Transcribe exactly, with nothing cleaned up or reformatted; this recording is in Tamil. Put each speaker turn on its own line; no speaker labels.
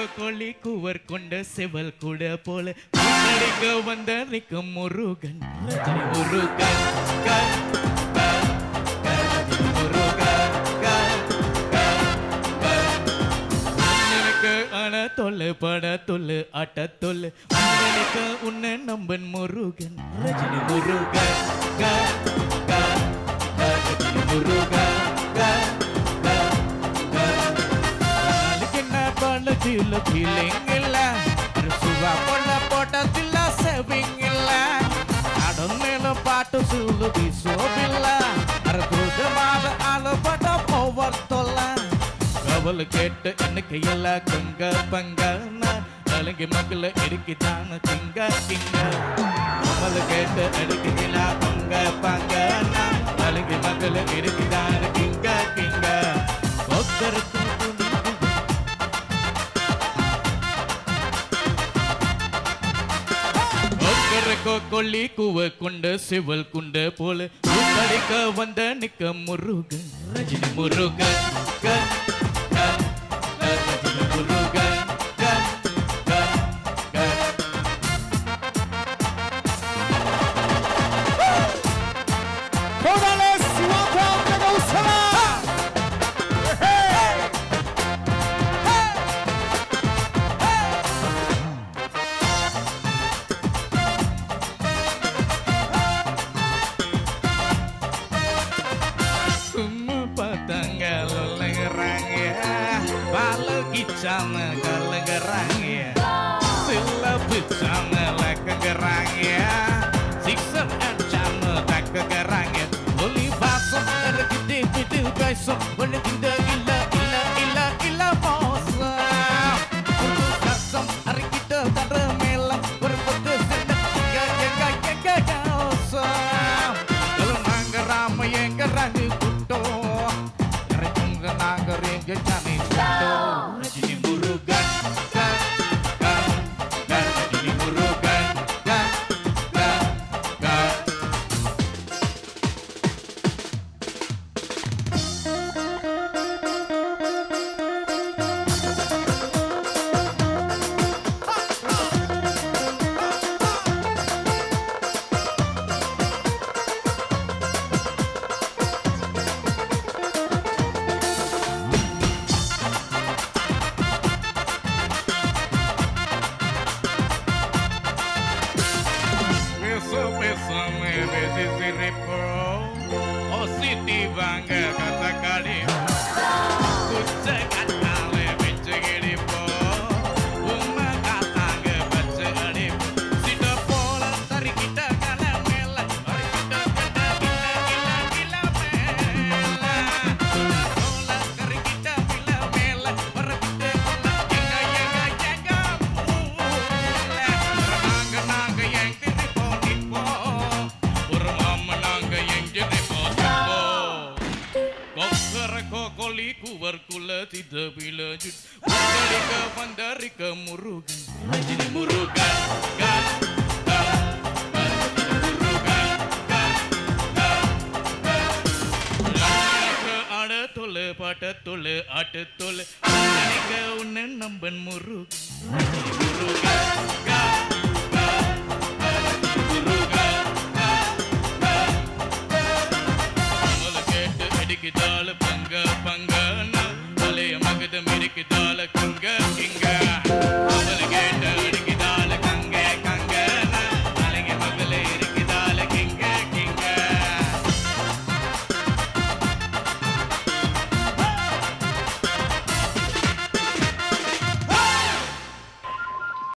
கோழி கூவர் கொண்ட செவல் கூட போல முன்னடிக்க வந்த நிற்கும் முருகன் முருகன் ஆன தொல்லு பட தொல்லு ஆட்ட தொல்லு முன்னடிக்க உன்ன நம்பன் Murugan Rajini Murugan Murugan Feel feeling illa Suva pola pota tilla saving illa Adonnela paatu sulu bisobilla Arthruda maada alo pada power tolla Kaval ketta enakku ella ganga pangana Alange magala irikidana kinga kinga Kaval ketta irikidila ganga pangana Alange magala irikidana kinga kinga Okkarku கொள்ளி கூவ கொண்ட சிவல் குண்ட போல கடிக்க வந்த நிக்க Murugan Rajini Murugan Rajini Murugan Chana galangarangya sila bichana lakagarangya siksan chana takagarangya oli baso ergide gide gaiso wala gide illa illa illa illa bosa urdu kasam argide taramela urpute senda ga ga ga ga osa galangarama yengarangi kutto erjunga nagarenga chani kutto Oh Siti Bangga kata kali kucing katale bencegedi po uma katangga bencegedi sida pola tari kita kala mela tari kita kita gila gila gila mela pola tari kita gila mela tari kita gila jenga jenga jenga mula nangga nangga yang tipu tipu Kokoli kuvar kula tidak bilanjut Mudarika pandarika murugan Rajini murugan Gan Gan Murugan Gan Gan Gan Ada tole pada tole ada tole Mudarika unen namban murugan Rajini murugan